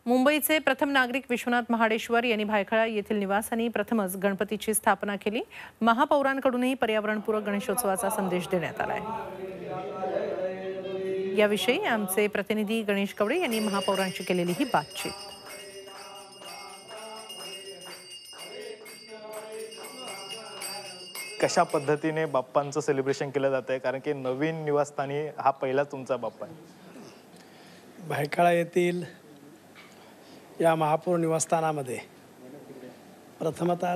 मुंबईचे प्रथम नागरिक विश्वनाथ महाडेश्वर यांनी भायखळा येथील निवासाने प्रथमच गणपतीची स्थापना केली। महापौरांकडूनही पर्यावरणपूरक गणेशोत्सवाचा संदेश देण्यात आलाय। याविषयी आमचे प्रतिनिधी गणेश कवडे यांनी महापौरांशी केलेली ही बातचीत। कशा पद्धतीने बाप्पांचं सेलिब्रेशन केलं जात आहे, कारण की नवीन निवासस्थानी हा पहिला तुमचा बाप्पा आहे। भायखळा येथील या महापौर निवासस्थानामध्ये प्रथमतः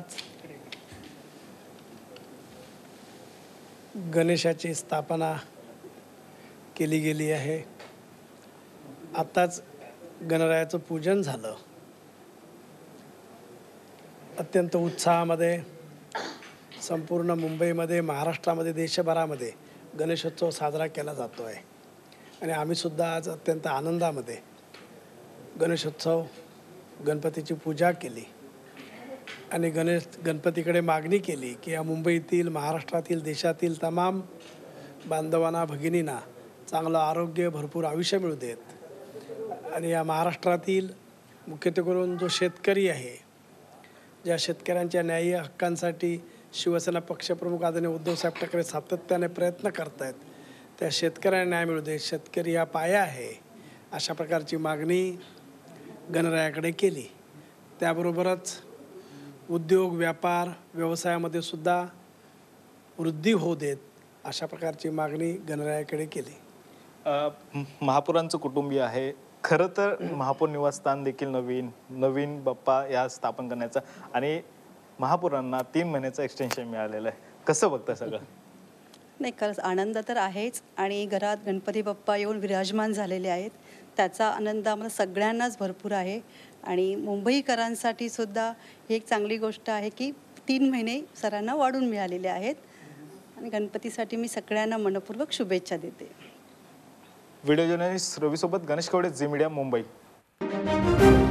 गणेशाची स्थापना केली गेली आहे। आताच गणरायाचं पूजन झालं। अत्यंत उत्साहामध्ये संपूर्ण मुंबईमध्ये, महाराष्ट्रामध्ये, देशभरामध्ये गणेशोत्सव साजरा केला जातो आहे आणि आम्ही सुद्धा आज अत्यंत आनंदामध्ये गणेशोत्सव, गणपतीची पूजा केली आणि गणपतीकडे मागणी केली की या मुंबईतील, महाराष्ट्रातील, देशातील तमाम बांधवांना, भगिनींना चांगलं आरोग्य, भरपूर आयुष्य मिळू देत आणि या महाराष्ट्रातील मुख्यत्वेकरून जो शेतकरी आहे, ज्या शेतकऱ्यांच्या न्याय्य हक्कांसाठी शिवसेना पक्षप्रमुख आदरणीय उद्धवसाहेब ठाकरे सातत्याने प्रयत्न करत आहेत, त्या शेतकऱ्यांना न्याय मिळू दे, शेतकरी हा पाया आहे, अशा प्रकारची मागणी गणरायाकडे केली। त्याबरोबरच उद्योग, व्यापार, व्यवसायामध्ये सुद्धा वृद्धी होऊ देत, अशा प्रकारची मागणी गणरायाकडे केली। महापौरांचं कुटुंबीय आहे, खरं तर महापौर निवासस्थान देखील नवीन बाप्पा या स्थापन करण्याचा आणि महापौरांना 3 महिन्याचं एक्सटेन्शन मिळालेलं आहे। कसं बघता सगळं? नाही, खरंच आनंद तर आहेच आणि घरात गणपती बाप्पा येऊन विराजमान झालेले आहेत, त्याचा आनंद आम्हाला सगळ्यांनाच भरपूर आहे आणि मुंबईकरांसाठी सुद्धा ही एक चांगली गोष्ट आहे की 3 महिने सरांना वाढून मिळालेले आहेत आणि गणपतीसाठी मी सगळ्यांना मनपूर्वक शुभेच्छा देते। व्हिडिओ जर्नलिस्ट रवीसोबत गणेश कवडे, झी मीडिया, मुंबई।